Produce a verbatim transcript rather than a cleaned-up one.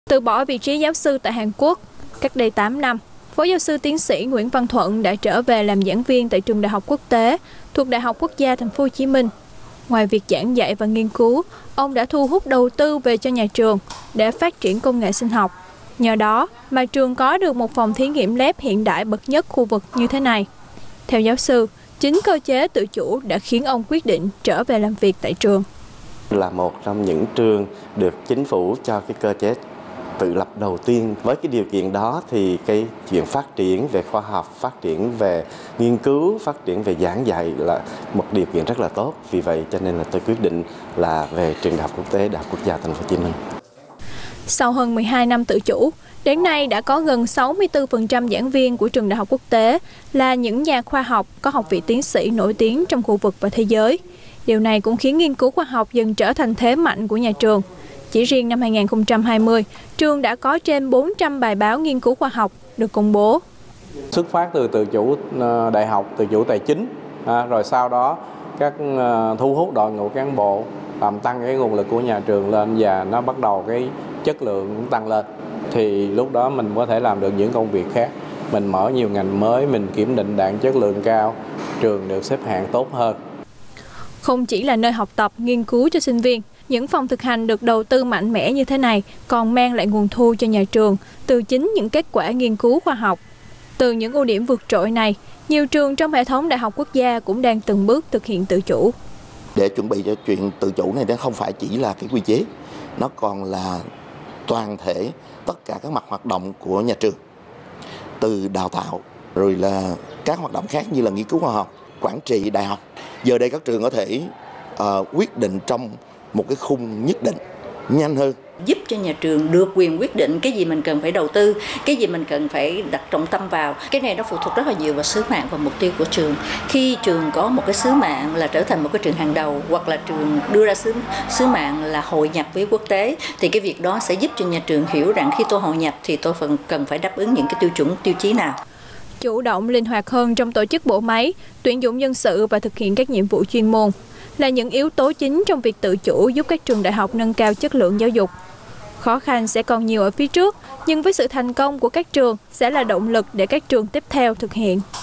Từ bỏ vị trí giáo sư tại Hàn Quốc, cách đây tám năm, Phó giáo sư tiến sĩ Nguyễn Văn Thuận đã trở về làm giảng viên tại trường Đại học Quốc tế thuộc Đại học Quốc gia Thành phố Hồ Chí Minh. Ngoài việc giảng dạy và nghiên cứu, ông đã thu hút đầu tư về cho nhà trường để phát triển công nghệ sinh học. Nhờ đó mà trường có được một phòng thí nghiệm lab hiện đại bậc nhất khu vực như thế này. Theo giáo sư, chính cơ chế tự chủ đã khiến ông quyết định trở về làm việc tại trường. Là một trong những trường được chính phủ cho cái cơ chế tự lập đầu tiên. Với cái điều kiện đó thì cái chuyện phát triển về khoa học, phát triển về nghiên cứu, phát triển về giảng dạy là một điều kiện rất là tốt. Vì vậy cho nên là tôi quyết định là về trường Đại học Quốc tế Đại học Quốc gia Thành phố Hồ Chí Minh. Sau hơn mười hai năm tự chủ, đến nay đã có gần sáu mươi tư phần trăm giảng viên của trường Đại học Quốc tế là những nhà khoa học có học vị tiến sĩ nổi tiếng trong khu vực và thế giới. Điều này cũng khiến nghiên cứu khoa học dần trở thành thế mạnh của nhà trường. Chỉ riêng năm hai nghìn không trăm hai mươi, trường đã có trên bốn trăm bài báo nghiên cứu khoa học được công bố. Xuất phát từ tự chủ đại học, tự chủ tài chính, à, rồi sau đó các uh, thu hút đội ngũ cán bộ, làm tăng cái nguồn lực của nhà trường lên và nó bắt đầu cái chất lượng cũng tăng lên. Thì lúc đó mình có thể làm được những công việc khác. Mình mở nhiều ngành mới, mình kiểm định đạt chất lượng cao, trường được xếp hạng tốt hơn. Không chỉ là nơi học tập, nghiên cứu cho sinh viên, những phòng thực hành được đầu tư mạnh mẽ như thế này còn mang lại nguồn thu cho nhà trường từ chính những kết quả nghiên cứu khoa học. Từ những ưu điểm vượt trội này, nhiều trường trong hệ thống đại học quốc gia cũng đang từng bước thực hiện tự chủ. Để chuẩn bị cho chuyện tự chủ này, nó không phải chỉ là cái quy chế, nó còn là toàn thể tất cả các mặt hoạt động của nhà trường. Từ đào tạo, rồi là các hoạt động khác như là nghiên cứu khoa học, quản trị đại học. Giờ đây các trường có thể uh, quyết định trong một cái khung nhất định, nhanh hơn. Giúp cho nhà trường được quyền quyết định cái gì mình cần phải đầu tư, cái gì mình cần phải đặt trọng tâm vào. Cái này nó phụ thuộc rất là nhiều vào sứ mạng và mục tiêu của trường. Khi trường có một cái sứ mạng là trở thành một cái trường hàng đầu, hoặc là trường đưa ra sứ, sứ mạng là hội nhập với quốc tế, thì cái việc đó sẽ giúp cho nhà trường hiểu rằng khi tôi hội nhập thì tôi phần cần phải đáp ứng những cái tiêu chuẩn, tiêu chí nào. Chủ động linh hoạt hơn trong tổ chức bộ máy, tuyển dụng nhân sự và thực hiện các nhiệm vụ chuyên môn là những yếu tố chính trong việc tự chủ giúp các trường đại học nâng cao chất lượng giáo dục. Khó khăn sẽ còn nhiều ở phía trước, nhưng với sự thành công của các trường sẽ là động lực để các trường tiếp theo thực hiện.